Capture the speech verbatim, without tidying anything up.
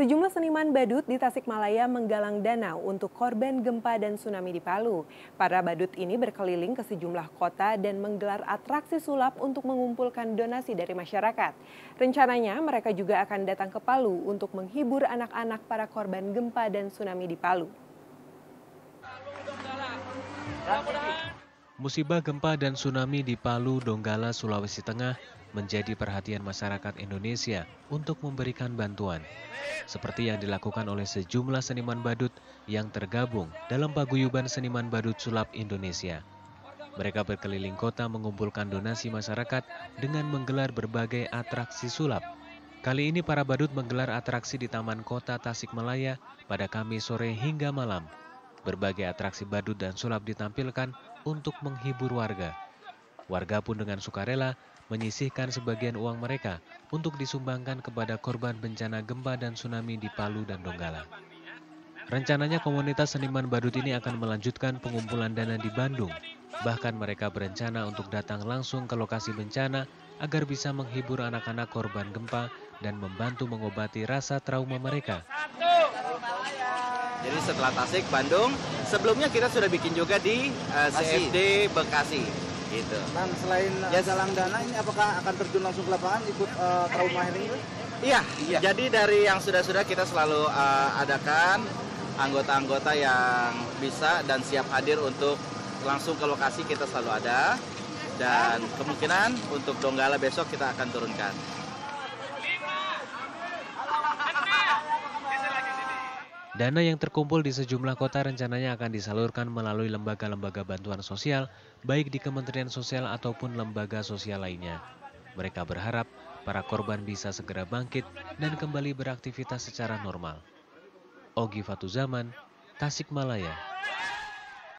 Sejumlah seniman badut di Tasikmalaya menggalang dana untuk korban gempa dan tsunami di Palu. Para badut ini berkeliling ke sejumlah kota dan menggelar atraksi sulap untuk mengumpulkan donasi dari masyarakat. Rencananya mereka juga akan datang ke Palu untuk menghibur anak-anak para korban gempa dan tsunami di Palu. Musibah gempa dan tsunami di Palu, Donggala, Sulawesi Tengah menjadi perhatian masyarakat Indonesia untuk memberikan bantuan. Seperti yang dilakukan oleh sejumlah seniman badut yang tergabung dalam paguyuban seniman badut sulap Indonesia. Mereka berkeliling kota mengumpulkan donasi masyarakat dengan menggelar berbagai atraksi sulap. Kali ini para badut menggelar atraksi di Taman Kota Tasikmalaya pada Kamis sore hingga malam. Berbagai atraksi badut dan sulap ditampilkan untuk menghibur warga. Warga pun dengan sukarela menyisihkan sebagian uang mereka untuk disumbangkan kepada korban bencana gempa dan tsunami di Palu dan Donggala. Rencananya komunitas seniman badut ini akan melanjutkan pengumpulan dana di Bandung. Bahkan mereka berencana untuk datang langsung ke lokasi bencana agar bisa menghibur anak-anak korban gempa dan membantu mengobati rasa trauma mereka. Jadi setelah Tasik, Bandung, sebelumnya kita sudah bikin juga di uh, C F D Bekasi. Gitu. Dan selain yes. galang dana ini apakah akan terjun langsung ke lapangan ikut uh, trauma healing? Iya, iya, jadi dari yang sudah-sudah kita selalu uh, adakan anggota-anggota yang bisa dan siap hadir untuk langsung ke lokasi kita selalu ada. Dan kemungkinan untuk Donggala besok kita akan turunkan. Dana yang terkumpul di sejumlah kota rencananya akan disalurkan melalui lembaga-lembaga bantuan sosial, baik di Kementerian Sosial ataupun lembaga sosial lainnya. Mereka berharap para korban bisa segera bangkit dan kembali beraktivitas secara normal. Ogi Fatuzaman, Tasikmalaya.